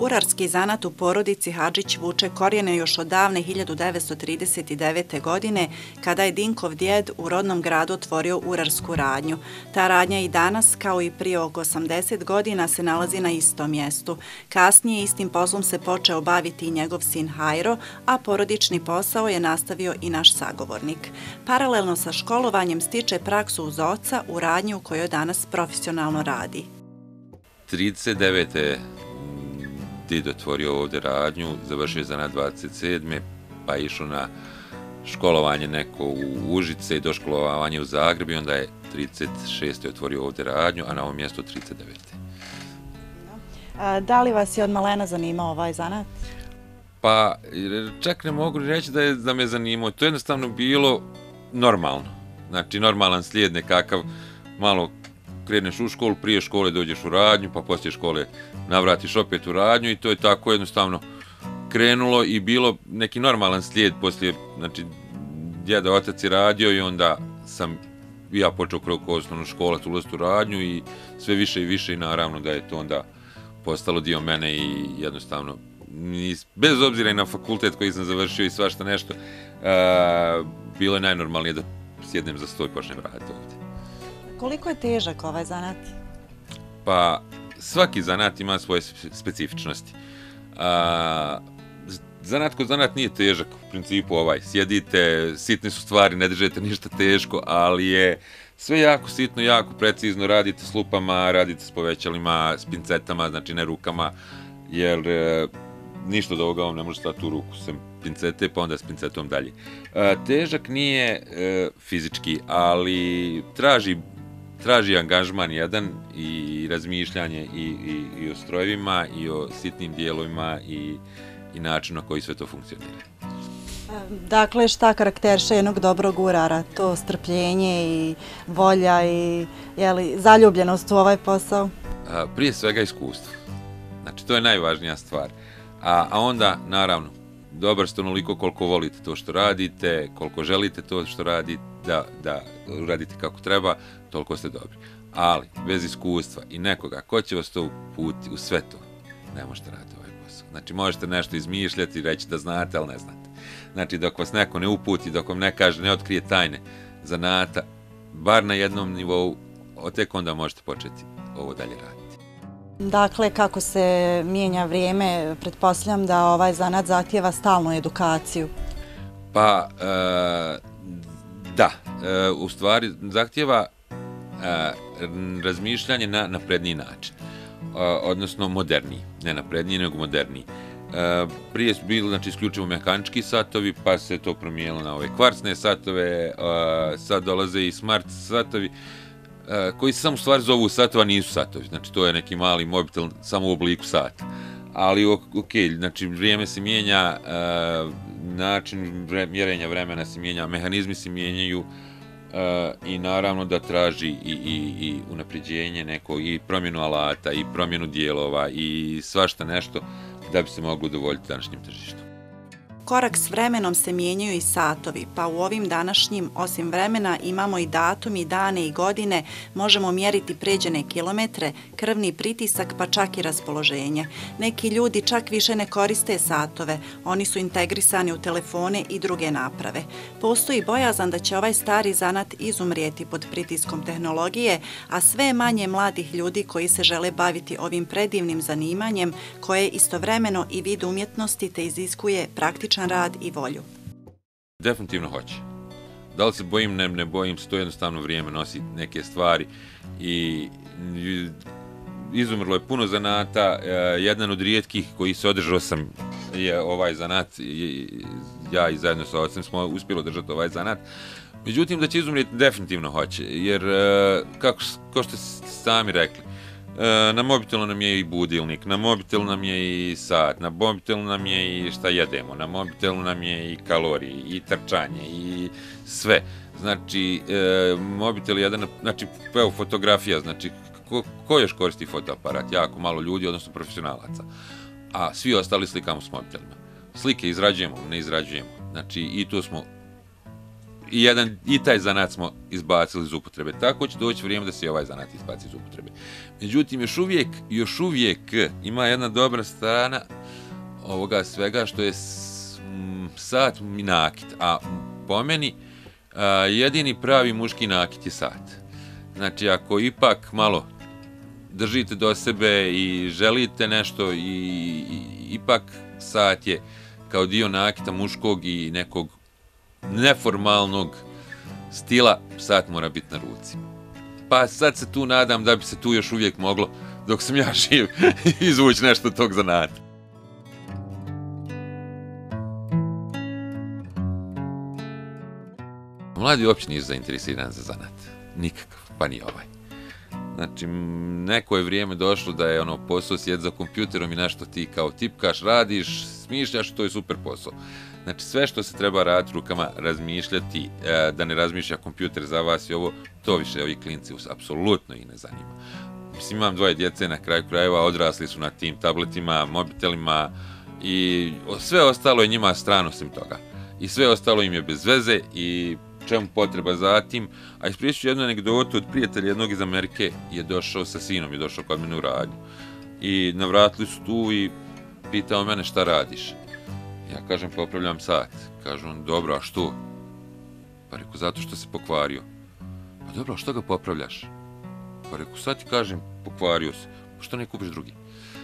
Urarski zanat u porodici Hadžić vuče korijene još od davne 1939. godine, kada je Dinkov djed u rodnom gradu otvorio urarsku radnju. Ta radnja i danas, kao i prije oko 80 godina, se nalazi na istom mjestu. Kasnije istim poslom se počeo baviti i njegov sin Hajro, a porodični posao je nastavio i naš sagovornik. Paralelno sa školovanjem stiče praksu uz oca u radnji u kojoj danas profesionalno radi. 39. did otvorio ovdje radnju, završio zanat 27. pa išao na školovanje neko u Užice i doškolovanje u Zagreb i onda je 36. otvorio ovdje radnju, a na ovom mjestu 39. Da li vas je od malena zanimao ovaj zanat? Pa čak ne mogu reći da me zanimao. To je jednostavno bilo normalno. Znači normalan slijed nekakav, malo kreneš u školu, prije škole dođeš u radnju, pa poslije škole navratiš opet u radnju i to je tako jednostavno krenulo i bilo neki normalan slijed poslije, znači djeda otac je radio i onda sam ja počeo kroz osnovnu školu ulaziti u radnju i sve više i više i naravno da je to onda postalo dio mene i jednostavno bez obzira i na fakultet koji sam završio i svašta nešto, bilo je najnormalnije da sjednem za stol i počnem raditi ovdje. Koliko je težak ovaj zanat? Pa svaki zanat ima svoje specifičnosti. Zanat ko zanat nije težak, u principu sjedite, sitne su stvari, ne držite ništa teško, ali je sve jako sitno, jako precizno, radite s lupama, radite s povećalima, s pincetama, znači ne rukama, jer ništa od ovoga vam ne može stati u ruku sem pincete, pa onda s pincetom dalje. Težak nije fizički, ali traži angažman jedan i razmišljanje i o strojevima i o sitnim dijelovima i načinu na koji sve to funkcionira. Dakle, šta karakteriše jednog dobrog urara? To strpljenje i volja i zaljubljenost u ovaj posao? Prije svega iskustvo. Znači, to je najvažnija stvar. A onda, naravno, dobar ste onoliko koliko volite to što radite, koliko želite to što radite, da radite kako treba, toliko ste dobri. Ali, bez iskustva i nekoga ko će vas to uputiti u sve to, ne možete raditi ovaj posao. Znači, možete nešto izmišljati i reći da znate, ali ne znate. Znači, dok vas neko ne uputi, dok vam ne kaže, ne otkrije tajne zanata, bar na jednom nivou, tek onda možete početi ovo dalje raditi. Dakle, kako se mijenja vrijeme, pretpostavljam da ovaj zanat zahtijeva stalnu edukaciju. Pa, da, u stvari zahtijeva razmišljanje na napredniji način, odnosno moderniji, ne napredniji, nego moderniji. Prije su bili isključivo mehanički satovi, pa se to promijenilo na ove kvarcne satove, sad dolaze i smart satovi, koji se samo u stvari zovu satova, nisu satovi, znači to je neki mali mobitel samo u obliku sata. Ali ok, znači vrijeme se mijenja, način mjerenja vremena se mijenja, mehanizmi se mijenjaju i naravno da traži i unapređenje neko, i promjenu alata, i promjenu dijelova, i svašta nešto da bi se moglo udovoljiti današnjem tržištu. Korak s vremenom se mijenjaju i satovi, pa u ovim današnjim, osim vremena, imamo i datumi, dane i godine, možemo mjeriti pređene kilometre, krvni pritisak, pa čak i raspoloženje. Neki ljudi čak više ne koriste satove, oni su integrisani u telefone i druge naprave. Postoji bojazan da će ovaj stari zanat izumrijeti pod pritiskom tehnologije, a sve je manje mladih ljudi koji se žele baviti ovim predivnim zanimanjem, koje je istovremeno i vid umjetnosti te iziskuje praktičan rad i volju. Definitivno hoće. Da li se bojim, ne bojim se, to jednostavno vrijeme nosi neke stvari i izumrlo je puno zanata. Jedan od rijetkih koji se održao sam je ovaj zanat, ja i zajedno sa ocem smo uspjeli održati ovaj zanat. Međutim, da će izumrijeti definitivno hoće, jer kao što ste sami rekli, na mobitelu nam je i budilnik, na mobitelu nam je i sat, na mobitelu nam je i šta jedemo, na mobitelu nam je i kalorije, i trčanje, i sve. Znači, mobitel je jedan, znači, evo, fotografija, znači, ko još koristi fotoaparat? Jako malo ljudi, odnosno profesionalaca. A svi ostali slikamo s mobitelima. Slike izrađujemo, ne izrađujemo. Znači, i tu smo i taj zanat smo izbacili iz upotrebe. Tako će doći vrijeme da se i ovaj zanat izbaci iz upotrebe. Međutim, još uvijek ima jedna dobra strana ovoga svega što je sat i nakit, a po meni jedini pravi muški nakit je sat. Znači, ako ipak malo držite do sebe i želite nešto, ipak sat je kao dio nakita muškog i nekog neformalnog stila, sat mora biti na ruci. Pa sad se tu nadam da bi se tu još uvijek moglo, dok sam ja živ, izvući nešto od tog zanata. Mladi uopće nisu zainteresirani za zanat. Nikakav, pa ni ovaj. Znači, neko je vrijeme došlo da je posao sjed za kompjuterom i nešto ti kao tipkaš, radiš, smišljaš, to je super posao. Znači, sve što se treba raditi rukama, razmišljati, da ne razmišlja kompjuter za vas i ovo, to više ovi klinci apsolutno i ne zanima. Mislim, imam 2 djece na kraju krajeva, odrasli su na tim tabletima, mobitelima i sve ostalo je njima strano osim toga. I sve ostalo im je bez veze i čemu potreba za tim. A ispričat ću jednu anegdotu od prijatelja jednog iz Amerike, je došao sa sinom, je došao kod mene u radnju. I navratili su tu i pitao mene šta radiš. Ja kažem, popravljam sat. Kažu on, dobro, a što? Pa reku, zato što se pokvario. Pa dobro, a što ga popravljaš? Pa reku, sad ti kažem, pokvario se. Pa što ne kupiš drugi?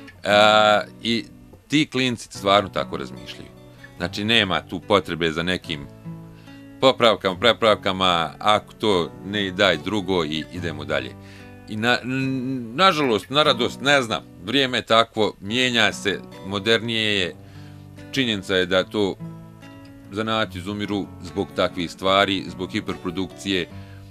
I ti klinci stvarno tako razmišljaju. Znači, nema tu potrebe za nekim popravkama, prepravkama, ako to ne daj drugo i idemo dalje. I nažalost, na radost, ne znam, vrijeme je takvo, mijenja se, modernije je, činjenica je da to zanati izumiru zbog takvih stvari, zbog hiperprodukcije.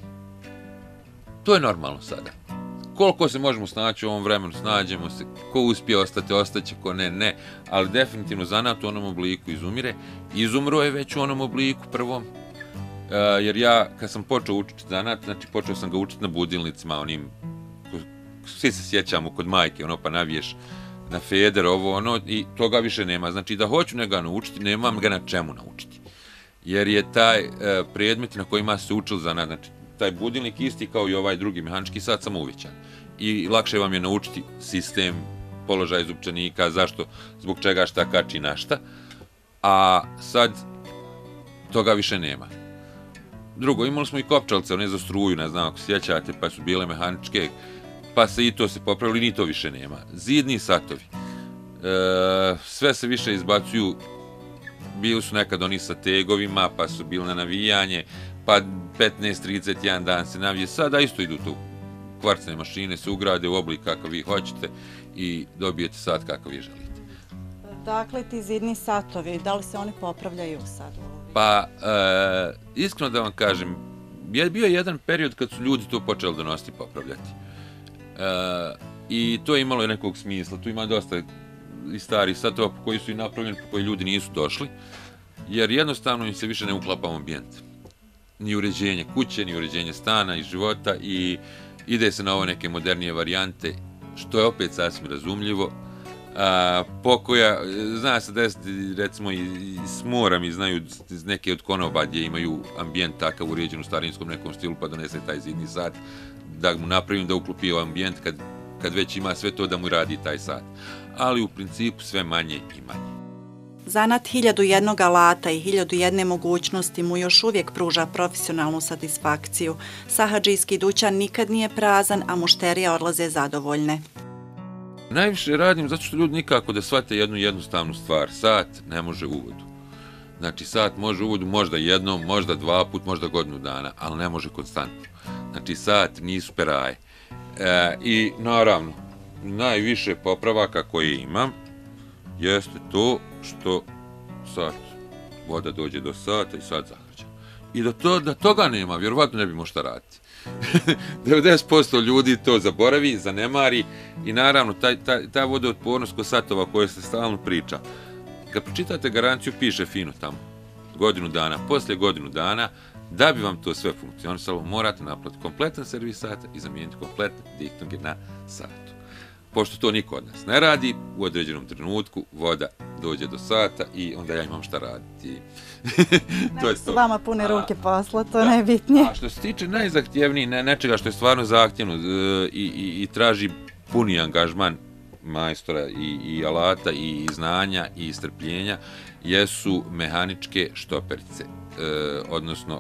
To je normalno sada. Koliko se možemo snaći u ovom vremenu, snađemo se, ko uspije ostati, ostaće, ko ne, ali definitivno zanat u onom obliku izumire. Izumro je već u onom obliku prvom, jer ja, kad sam počeo učiti zanat, znači počeo sam ga učiti na budilnicima, onim, svi se sjećamo kod majke, pa naviješ na feder, i toga više nema. Znači, da hoću njega naučiti, nemam ga na čemu naučiti. Jer je taj predmet na kojima se učil zanat, znači, taj budilnik isti kao i ovaj drugi mehanički sat, samo uvećan. I lakše vam je naučiti sistem, položaj zupčanika, zašto, zbog čega, šta kači na šta. A sad toga više nema. Drugo, imali smo i kopčalce, one za struju, ne znam ako sjećate, pa su bile mehaničke, pa se i to se popravili, ni to više nema. Zidni satovi. Sve se više izbacuju, bili su nekad oni sa tegovima, pa su bili na navijanje, pa 15-31 dan se navije, sada isto idu tu. Kvarcne mašine se ugrade u oblik kakav vi hoćete i dobijete sat kakav vi želite. Dakle, ti zidni satovi, da li se oni popravljaju sad? Pa, iskreno da vam kažem, bio je jedan period kad su ljudi to počeli donositi i popravljati. I to je imalo nekog smisla, tu ima dosta i starih satova koji su i napravljeni, po koji ljudi nisu došli, jer jednostavno im se više ne uklapa u ambijent. Ni uređenje kuće, ni uređenje stana i života i ide se na ove neke modernije varijante, što je opet sasvim razumljivo. Pokoja, zna se desiti recimo i s moram i znaju neke od konoba gdje imaju ambijent takav uređen u starinskom nekom stilu pa donese taj zidni sat da mu napravim da uklopi ovaj ambijent kad već ima sve to da mu radi taj sat. Ali u principu sve manje i manje. Zanat 1001 alata i 1001 mogućnosti mu još uvijek pruža profesionalnu satisfakciju. Sahadžijski dućan nikad nije prazan, a mušterije odlaze zadovoljne. Najviše radim zato što ljudi nikako da shvate jednu jednostavnu stvar. Sat ne može uvodu. Znači, sat može uvodu možda jednom, možda 2 put, možda godinu dana, ali ne može konstantno. Znači, sat nisu peraje. I naravno, najviše popravaka koje imam jeste to što sat, voda dođe do sata i sat zahrđa. I da toga nema, vjerovatno ne bi možda raditi. 90% ljudi to zaboravi, zanemari i naravno ta vodootpornost kod satova o kojoj se stalno priča. Kad pročitate garanciju, piše fino tamo, godinu dana, poslije godinu dana, da bi vam to sve funkcionisalo, morate naplatiti kompletan servis sata i zamijeniti kompletne diktunge na satu. pošto to niko od nas ne radi, u određenom trenutku voda dođe do sata i onda ja imam šta raditi. To je to. Vama pune ruke posla, to je najbitnije. A što se tiče najzahtjevniji, nečega što je stvarno zahtjevno i traži puni angažman majstora i alata i znanja i strpljenja, jesu mehaničke štoperice, odnosno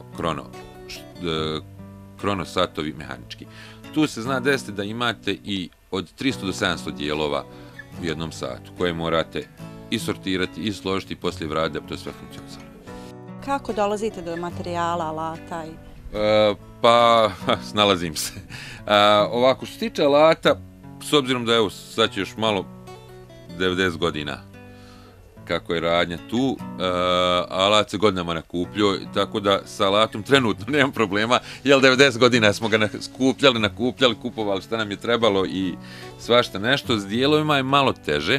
kronosatovi mehanički. Tu se zna desiti da imate i od 300 do 700 dijelova u jednom satu, koje morate i sortirati i složiti i poslije vratiti da bi to sve funkcionisalo. Kako dolazite do materijala, alata? Pa, snalazim se. Ovako, što se tiče alata, s obzirom da evo sad će još malo 90 godina kako je radnja tu, alat se godinama nakupljio, tako da sa alatom trenutno nemam problema, jer 90 godina smo ga nakupljali, kupovali šta nam je trebalo i svašta nešto. S dijelovima je malo teže,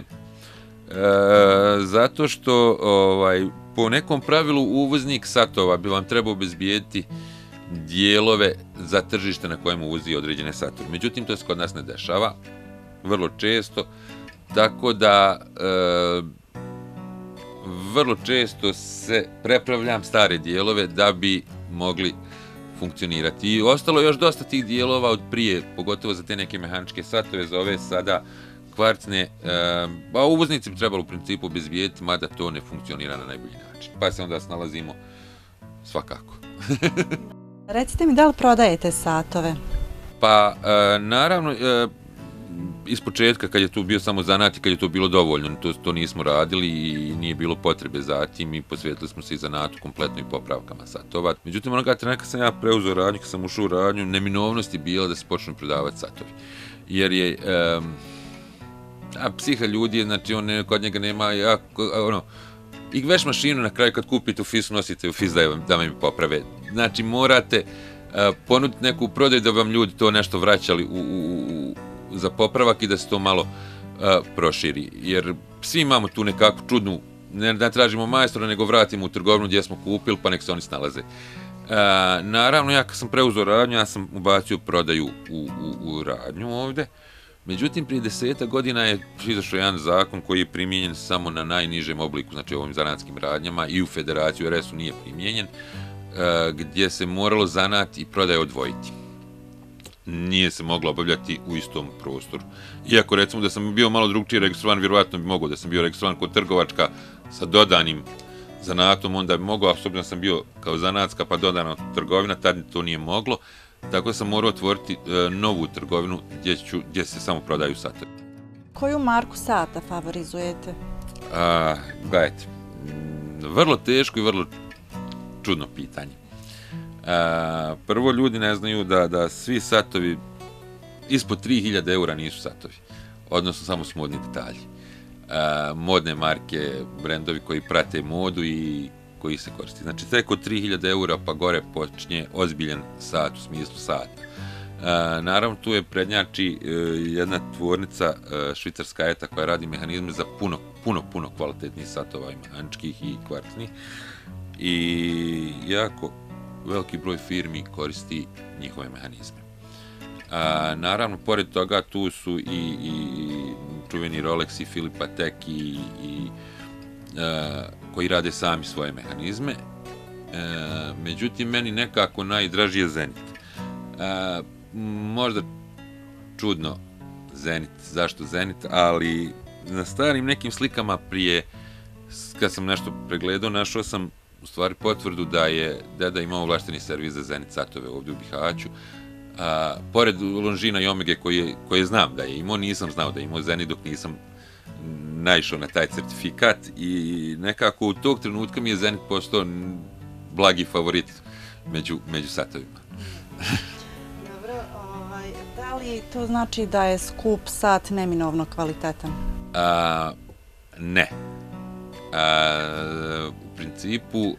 zato što po nekom pravilu uvoznik satova bi vam trebao obezbijediti dijelove za tržište na kojem uvozi određene satove. Međutim, to se kod nas ne dešava, vrlo često, tako da vrlo često se prepravljam stare dijelove da bi mogli funkcionirati. I ostalo još dosta tih dijelova od prije, pogotovo za te neke mehaničke satove, za ove sada kvarcne, a uvoznici bi trebalo u principu obezbijediti, mada to ne funkcionira na najbolji način. Pa se onda snalazimo svakako. Recite mi, da li prodajete satove? Pa, naravno, iz početka, kad je tu bio samo zanat i kad je to bilo dovoljno, to nismo radili i nije bilo potrebe za tim i posvetili smo se i zanatu kompletno i popravkama satova. Međutim, onoga trena kad sam ja preuzeo radnju, kad sam ušao u radnju, neminovnost je bila da se počnu prodavati satovi. Jer je psiha ljudi, znači kod njega nema i veš mašinu na kraju kad kupite u FIS, nosite u FIS da vam poprave. Znači morate ponuditi neku prodaju da vam ljudi to nešto vraćali za popravak i da se to malo proširi. Jer svi imamo tu nekakvu čudnu, ne tražimo majstora, nego vratimo u trgovinu gdje smo kupili, pa nek se oni snalaze. Naravno, ja kad sam preuzeo radnju, ja sam ubacio prodaju u radnju ovde. Međutim, prije 10 godina je izašao jedan zakon koji je primijenjen samo na najnižem obliku, znači ovim zanatskim radnjama, i u federaciju RS-u nije primijenjen, gdje se moralo zanat i prodaje odvojiti. Nije se moglo obavljati u istom prostoru. Iako recimo da sam bio malo drugčije registrovan, vjerovatno bi mogao, da sam bio registrovan kod trgovačka sa dodanim zanatom, onda bi mogao, a s obzirom da sam bio kao zanatska pa dodana trgovina, tad to nije moglo. Tako sam morao otvoriti novu trgovinu gdje se samo prodaju satovi. Koju marku sata favorizujete? Gledajte, vrlo teško i vrlo čudno pitanje. Prvo, ljudi ne znaju da svi satovi ispod 3000 eura nisu satovi, odnosno samo su modni detalji. Modne marke, brendovi koji prate modu i koji se koristi. Znači, tek od 3000 eura pa gore počinje ozbiljan sat u smislu sata. Naravno, tu je prednjači jedna tvornica švicarska ETA koja radi mehanizme za puno kvalitetnih satova i mehaničkih i kvarcnih. I jako veliki broj firmi koristi njihove mehanizme. Naravno, pored toga tu su i čuveni Rolex i Philip Patek koji rade sami svoje mehanizme. Međutim, meni nekako najdraži je Zenit. Možda čudno Zenit, zašto Zenit, ali na starim nekim slikama prije, kad sam nešto pregledao, našao sam u stvari potvrdu da je deda imao ovlašteni servis za Zenit satove ovdje u Bihaću. Pored Longina i Omege koje znam da je imao, nisam znao da je imao Zenit dok nisam naišao na taj certifikat i nekako u tog trenutka mi je Zenit postao blagi favorit među satovima. Dobro, da li to znači da je skup sat neminovno kvalitetan? Ne. U principu,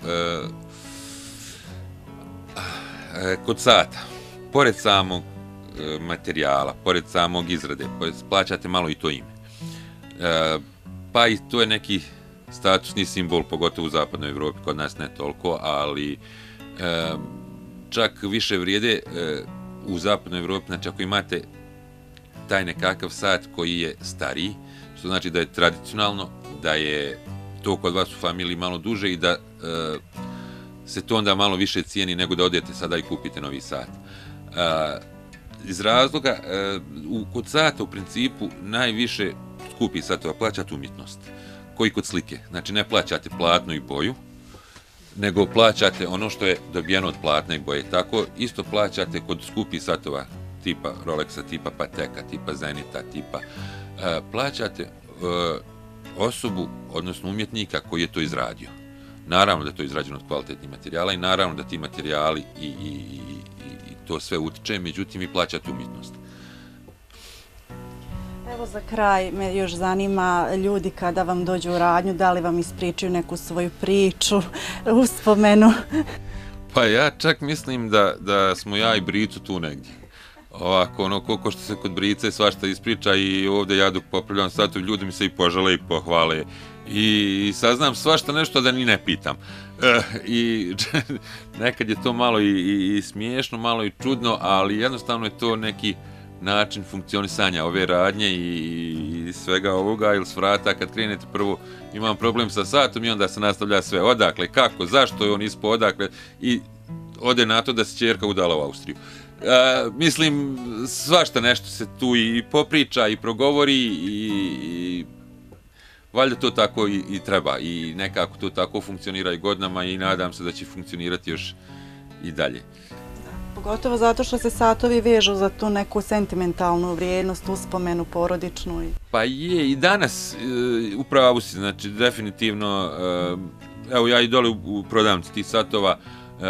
kod sata, pored samog materijala, pored samog izrade, plaćate malo i to ime. Pa i to je neki statusni simbol, pogotovo u zapadnoj Evropi, kod nas ne toliko, ali čak više vrijede u zapadnoj Evropi, znači ako imate taj nekakav sat koji je stariji, što znači da je tradicionalno, da je to kod vas u familiji malo duže i da se to onda malo više cijeni nego da odete sada i kupite novi sat. Iz razloga, kod sata u principu najviše skupi satova plaćate umjetnost, koji kod slike. Znači ne plaćate platnu i boju, nego plaćate ono što je dobijeno od platne i boje. Tako isto plaćate kod skupih satova tipa Rolexa, tipa Pateka, tipa Zenita, tipa plaćate osobu, odnosno umjetnika koji je to izradio. Naravno da je to izrađeno od kvalitetnih materijala i naravno da ti materijali i to sve utiče, međutim i plaćate umjetnost. Evo za kraj me još zanima, ljudi kada vam dođu u radnju, da li vam ispričaju neku svoju priču, uspomenu? Pa ja čak mislim da smo ja i Bricu tu negdje. Ovako, koliko što se kod Brice svašta ispriča i ovdje ja dok popravljam satove, ljudi mi se i požale i pohvale i saznam svašta nešto da ni ne pitam. I nekad je to malo i smiješno, malo i čudno, ali jednostavno je to neki način funkcionisanja ove radnje i svega ovoga, ili s vrata kad krenete prvo imam problem sa satom i onda se nastavlja sve odakle, kako, zašto je on ispod, odakle i ode na to da se ćerka udala u Austriju. Mislim, svašta nešto se tu i popriča i progovori i valjda to tako i treba i nekako to tako funkcionira i godinama i nadam se da će funkcionirati još i dalje. Pogotovo zato što se satovi vežu za tu neku sentimentalnu vrijednost, uspomenu, porodičnu. Pa je, i danas upravo si, znači definitivno, evo ja i dole u prodavnici tih satova,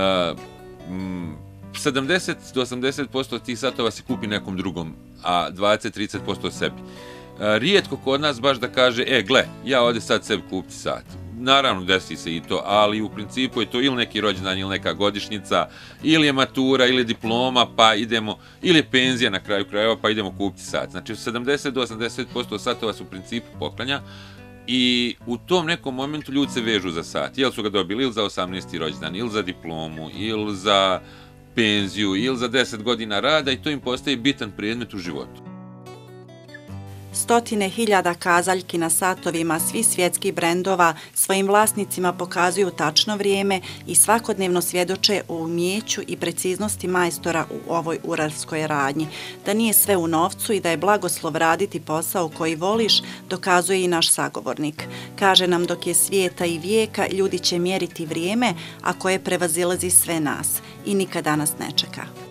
70 do 80% tih satova se kupi nekom drugom, a 20-30% sebi. Rijetko kod nas baš da kaže, gle, ja ovdje sad sebi kupiti sat. Naravno, desi se i to, ali u principu je to ili neki rođendan, ili neka godišnjica, ili je matura, ili je diploma, pa idemo, ili je penzija na kraju krajeva, pa idemo kupiti sat. Znači, 70 do 80% satova su u principu poklanja i u tom nekom momentu ljudi se vežu za sat. Jel su ga dobili ili za 18. rođendan, ili za diplomu, ili za penziju, ili za 10 godina rada i to im postaje bitan predmet u životu. Stotine hiljada kazaljki na satovima svih svjetskih brendova svojim vlasnicima pokazuju tačno vrijeme i svakodnevno svjedoče o umjeću i preciznosti majstora u ovoj urarskoj radnji. Da nije sve u novcu i da je blagoslov raditi posao koji voliš, dokazuje i naš sagovornik. Kaže nam dok je svijeta i vijeka, ljudi će mjeriti vrijeme, a koje prevazilazi sve nas i nikada nas ne čeka.